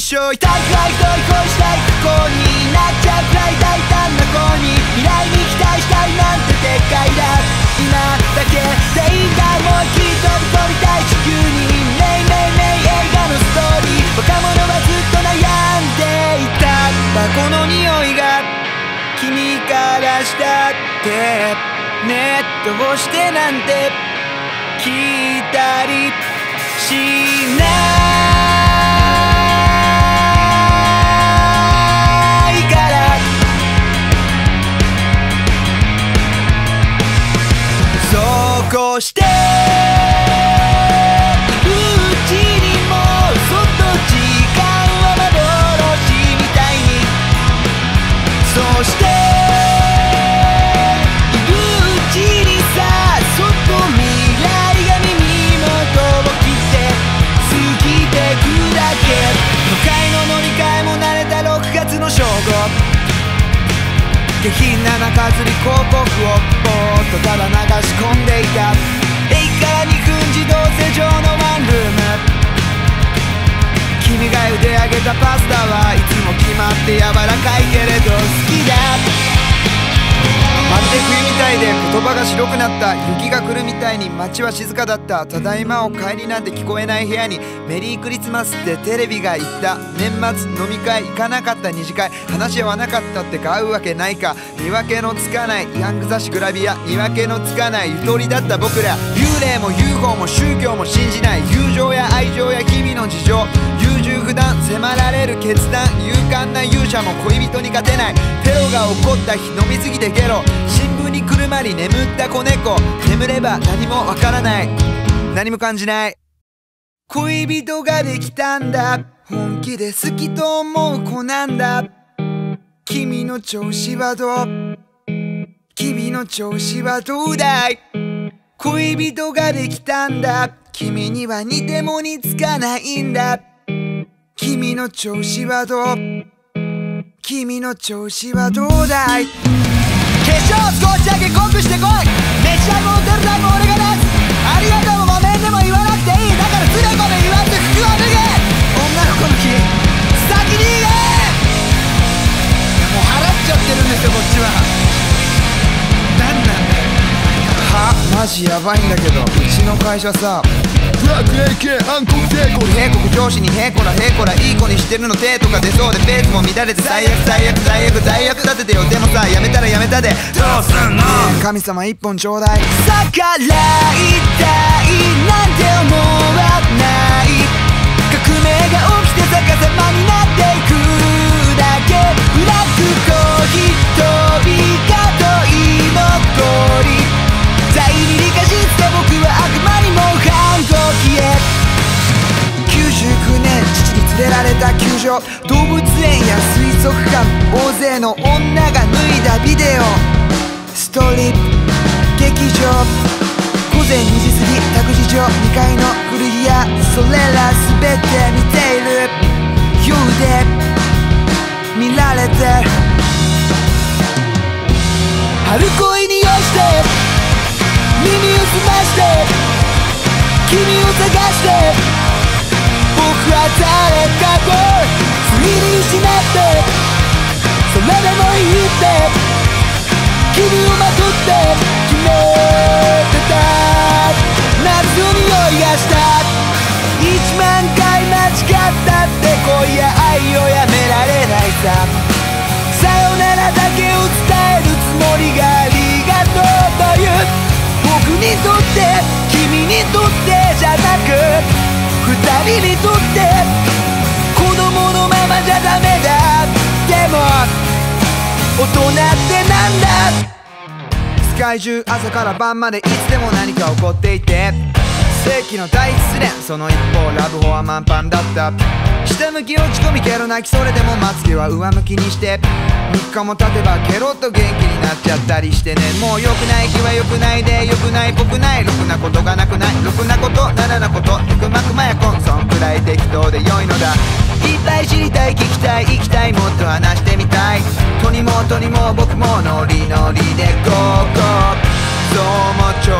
生痛いくらい一人恋したい不幸になっちゃうくらい大胆な子に未来に期待したいなんてでっかいだ今だけでいいんだもう一気に飛び込みたい地球にメイメイメイ映画のストーリー若者はずっと悩んでいたタバコの匂いが君からしたってねどうしてなんて聞いたりしないからそうこうしてうちにもそっと時間は幻みたいにそうしているうちにさそっと未来が耳元を切って過ぎてくだけ都会の乗り換えも慣れた6月の正午下品な中吊り広告をぼーっとただ流し込んでいた駅から2分自動施錠のワンルーム君が茹で上げたパスタはいつも決まって柔らかいけれど好きだまるで冬みたいで言葉が白くなった雪が来るみたいに街は静かだったただいまお帰りなんて聞こえない部屋にメリークリスマスってテレビが言った年末飲み会行かなかった二次会話し合わなかったって買うわけないか見分けのつかないヤング雑誌グラビア見分けのつかないゆとりだった僕ら幽霊も UFO も宗教も信じない友情や愛情や日々の事情優柔不断迫られる決断勇敢な勇者も恋人に勝てないテロが起こった日飲みすぎてゲロ新聞に来る間に眠った子猫眠れば何もわからない何も感じない恋人ができたんだ本気で好きと思う子なんだ君の調子はどう君の調子はどうだい恋人ができたんだ君には似ても似つかないんだ君の調子はどう君の調子はどうだい化粧少しだけ濃くしてこいめちゃモテるタイム俺が出すありがとうもごめんでも言わなくていいだからつべこべ言わず服を脱げ女の子の気先に言えもう払っちゃってるんですよこっちはなんなんだよはマジやばいんだけどうちの会社さブラック AK 暗黒帝国帝国上司にへこらへこらいい子にしてるの手とか出そうでペースも乱れて最悪最悪最悪罪悪立ててよでもさやめたらやめたでどうすんの神様一本ちょうだい逆らいたいなんて思わない革命が起きて逆さまになっていくだけブラックコーヒー飛び交い残り在に理解して僕は悪魔にも反抗期へ99年父に連れられた球場動物園や水族館大勢の女が脱いだビデオストリップ劇場午前2時過ぎ託児所2階の古着屋それら全て見ている夜で見られて春恋に酔して耳を澄まして君を探して僕は誰かをついに失ってそれでもいいって君をまとって決めてた夏の匂いがした1万回間違ったって恋や愛をやめられないささよならだけを伝えるつもりがありがとうという僕にとって君にとってじゃなく二人にとって子供のままじゃダメだでも大人ってなんだ世界中朝から晩までいつでも何か起こっていて世紀の大失恋その一方ラブホは満帆だった下向き落ち込みゲロ泣きそれでもまつげは上向きにして3日も経てばケロッと元気になっちゃったりしてねもう良くない日は良くないで良くないぽくないろくなことがなくないろくなことならなこと肉まくまやこんそんくらい適当で良いのだいっぱい知りたい聞きたい生きたいもっと話してみたいとにもとにも僕もノリノリでゴーゴーそうもちょ